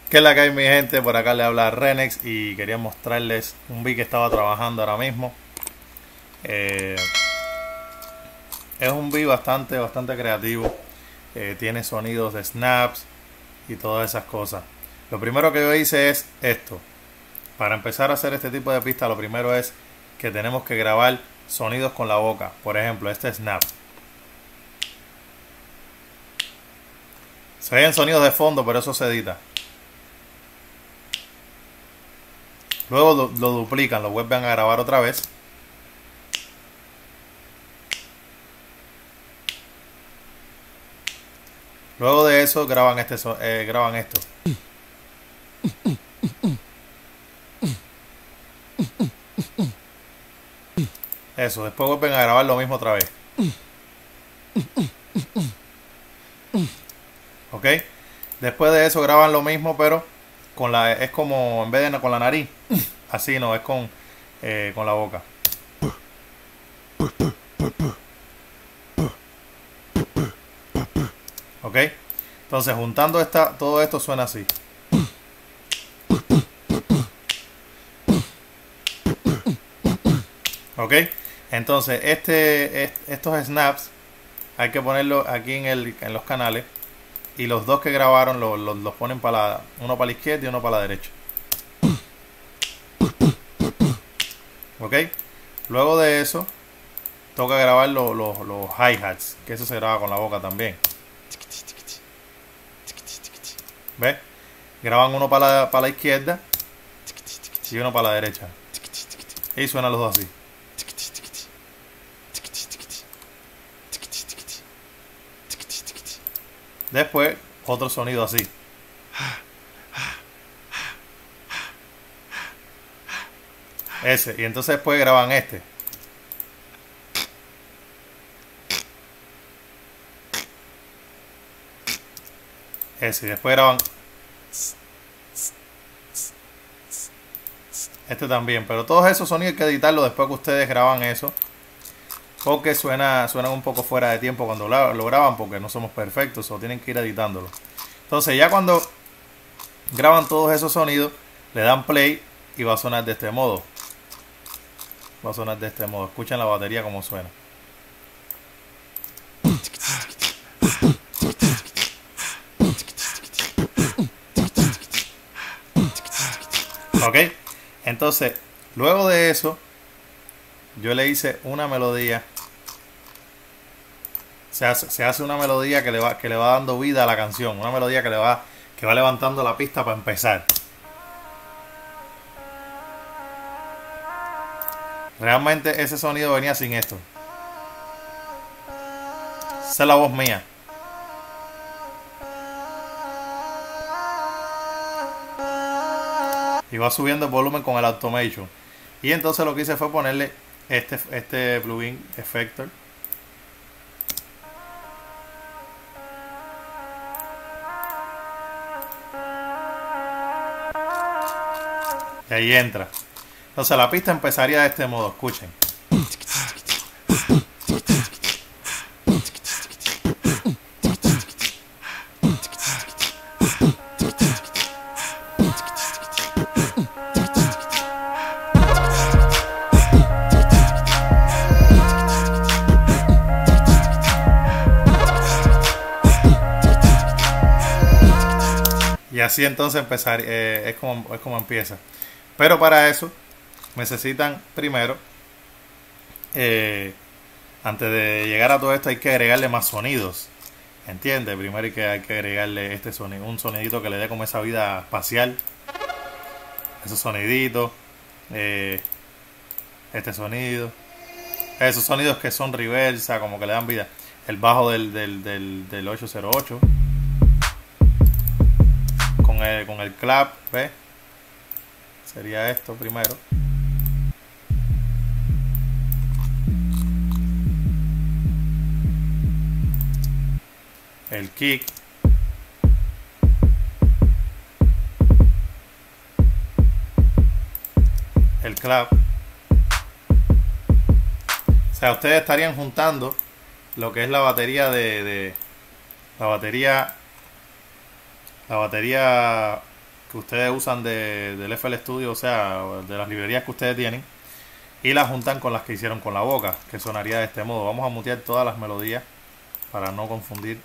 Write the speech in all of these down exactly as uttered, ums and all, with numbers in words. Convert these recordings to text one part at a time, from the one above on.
¿Qué es la que hay, mi gente? Por acá le habla Renex y quería mostrarles un beat que estaba trabajando ahora mismo. Eh, es un beat bastante, bastante creativo. Eh, tiene sonidos de snaps y todas esas cosas. Lo primero que yo hice es esto. Para empezar a hacer este tipo de pista, lo primero es que tenemos que grabar sonidos con la boca. Por ejemplo, este snap. Se oyen sonidos de fondo, pero eso se edita. Luego lo, lo duplican, lo vuelven a grabar otra vez. Luego de eso graban este eh, graban esto. Eso, después vuelven a grabar lo mismo otra vez. ¿Ok? Después de eso graban lo mismo, pero con la es como en vez de con la nariz. Así no, es con, eh, con la boca. ¿Ok? Entonces juntando esta, todo esto suena así. ¿Ok? Entonces este, este, estos snaps hay que ponerlos aquí en, el, en los canales. Y los dos que grabaron los, los, los ponen para la, uno para la izquierda y uno para la derecha. ¿Ok? Luego de eso toca grabar los, los, los hi-hats, que eso se graba con la boca también. ¿Ves? Graban uno para la, para la izquierda y uno para la derecha. Y suenan los dos así. Después otro sonido así. Ese. Y entonces después graban este. Ese. Y después graban este también. Pero todos esos sonidos hay que editarlo después que ustedes graban eso. Porque suena, suenan un poco fuera de tiempo cuando lo graban, porque no somos perfectos o tienen que ir editándolo. Entonces ya cuando graban todos esos sonidos, le dan play y va a sonar de este modo. Va a sonar de este modo. Escuchen la batería como suena. Ok. Entonces, luego de eso, yo le hice una melodía. Se hace, se hace una melodía que le va, que le va dando vida a la canción. Una melodía que le va, que va levantando la pista para empezar. Realmente ese sonido venía sin esto. Esa es la voz mía. Y va subiendo el volumen con el automation. Y entonces lo que hice fue ponerle este, este plugin Effector. Y ahí entra. Entonces la pista empezaría de este modo. Escuchen. Y así entonces empezar, eh, es, como, es como empieza. Pero para eso necesitan primero, eh, antes de llegar a todo esto, hay que agregarle más sonidos. ¿Entiendes? Primero hay que, hay que agregarle este sonido, un sonidito que le dé como esa vida espacial. Esos soniditos. Eh, este sonido. Esos sonidos que son reversa, como que le dan vida. El bajo del, del, del, del ocho cero ocho. Con el, con el clap, ¿ves? Sería esto primero. El kick. El clap. O sea, ustedes estarían juntando lo que es la batería de, de la batería la batería que ustedes usan de, del F L Studio, o sea, de las librerías que ustedes tienen, y las juntan con las que hicieron con la boca, que sonaría de este modo. Vamos a mutear todas las melodías para no confundir.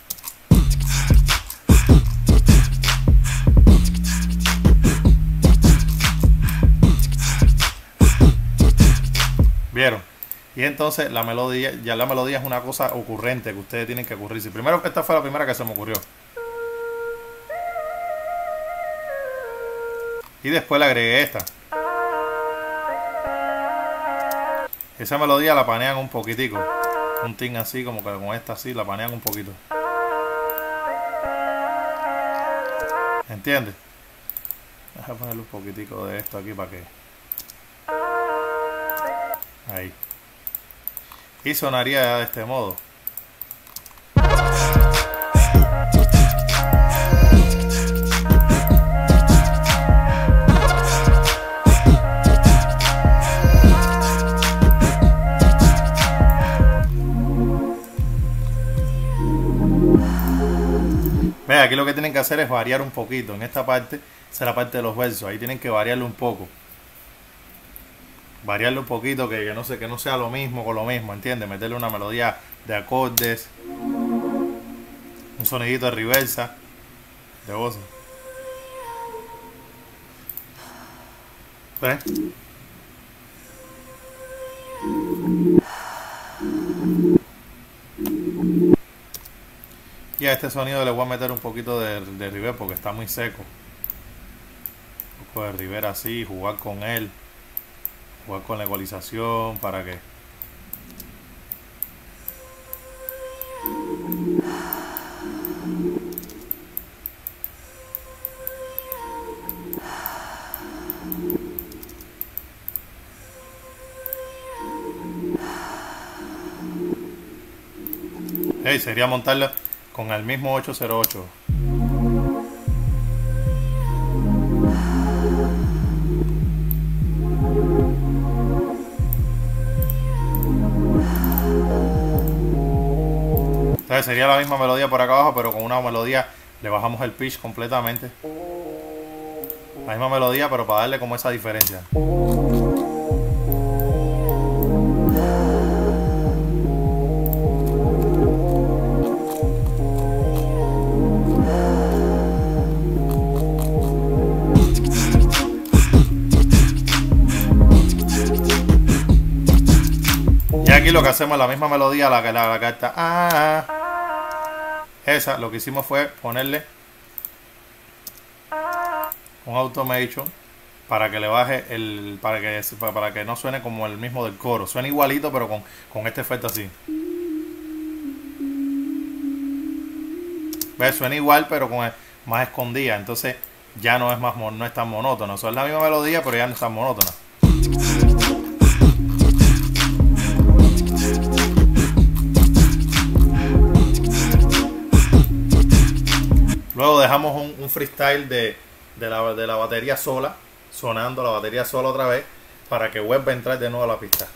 ¿Vieron? Y entonces la melodía, ya la melodía es una cosa ocurrente que ustedes tienen que ocurrirse. Primero que esta fue la primera que se me ocurrió. Y después le agregué esta. Esa melodía la panean un poquitico. Un ting así, como que con esta así, la panean un poquito. ¿Entiendes? Déjame ponerle un poquitico de esto aquí para que... Ahí. Y sonaría de este modo. Ve, aquí lo que tienen que hacer es variar un poquito. En esta parte, esa es la parte de los versos. Ahí tienen que variarlo un poco. Variarlo un poquito, que, que no sé, que no sea lo mismo con lo mismo, ¿entiendes? Meterle una melodía de acordes, un sonidito de reversa, de voz. ¿Ves? Y a este sonido le voy a meter un poquito de, de reverb porque está muy seco. Un poco de reverb así, jugar con él. Jugar con la ecualización para que hey, sería montarla con el mismo ocho cero ocho. Entonces sería la misma melodía por acá abajo, pero con una melodía le bajamos el pitch completamente. La misma melodía, pero para darle como esa diferencia. Y aquí lo que hacemos es la misma melodía, la que la, la carta ah, esa, lo que hicimos fue ponerle un automation para que le baje el, para que para que no suene como el mismo del coro, suena igualito pero con, con este efecto así. ¿Ves? Suena igual pero con el, más escondida, entonces ya no es más no es tan monótono, o sea, es la misma melodía pero ya no es tan monótona. Luego dejamos un, un freestyle de, de, la, de la batería sola, sonando la batería sola otra vez, para que vuelva a entrar de nuevo a la pista.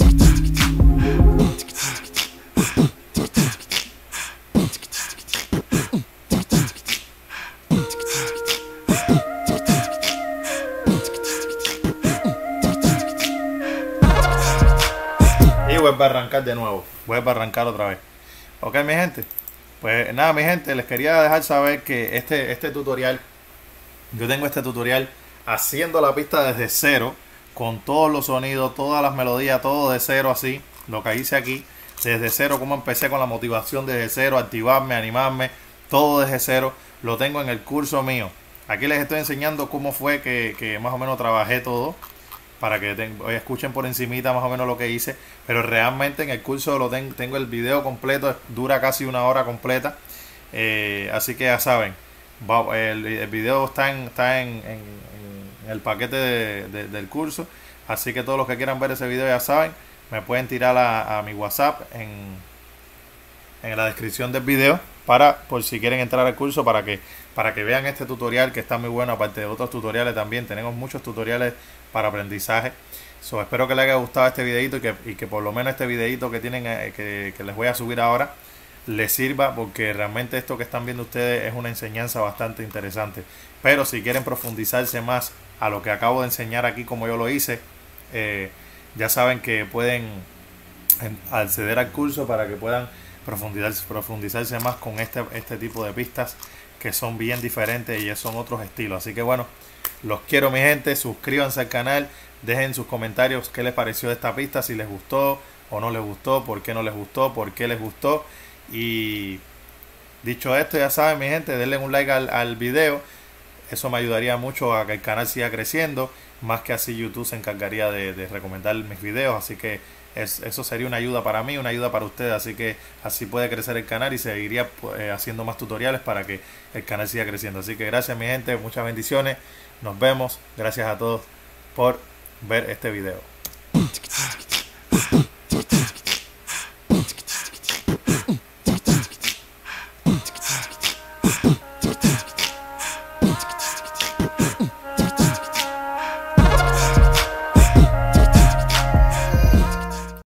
Y vuelve a arrancar de nuevo, vuelve a arrancar otra vez. Ok, mi gente. Pues nada, mi gente, les quería dejar saber que este, este tutorial, yo tengo este tutorial haciendo la pista desde cero, con todos los sonidos, todas las melodías, todo de cero así, lo que hice aquí, desde cero, como empecé con la motivación desde cero, activarme, animarme, todo desde cero, lo tengo en el curso mío. Aquí les estoy enseñando cómo fue que, que más o menos trabajé todo, para que ten, escuchen por encimita más o menos lo que hice, pero realmente en el curso lo ten, tengo el video completo, dura casi una hora completa, eh, así que ya saben, va, el, el video está en, está en, en, en el paquete de, de, del curso, así que todos los que quieran ver ese video ya saben, me pueden tirar a, a mi WhatsApp en, en la descripción del video, para por si quieren entrar al curso, para que para que vean este tutorial que está muy bueno, aparte de otros tutoriales también, tenemos muchos tutoriales para aprendizaje. So, espero que les haya gustado este videito y que, y que por lo menos este videito que tienen eh, que, que les voy a subir ahora les sirva, porque realmente esto que están viendo ustedes es una enseñanza bastante interesante. Pero si quieren profundizarse más a lo que acabo de enseñar aquí como yo lo hice, eh, ya saben que pueden acceder al curso para que puedan profundizarse, profundizarse más con este, este tipo de pistas que son bien diferentes y son otros estilos. Así que bueno, los quiero mi gente, suscríbanse al canal, dejen sus comentarios qué les pareció de esta pista, si les gustó o no les gustó, por qué no les gustó, por qué les gustó. Y dicho esto, ya saben mi gente, denle un like al, al video, eso me ayudaría mucho a que el canal siga creciendo, más que así YouTube se encargaría de, de recomendar mis videos, así que es, eso sería una ayuda para mí, una ayuda para ustedes, así que así puede crecer el canal y seguiría eh, haciendo más tutoriales para que el canal siga creciendo. Así que gracias mi gente, muchas bendiciones, nos vemos, gracias a todos por ver este video.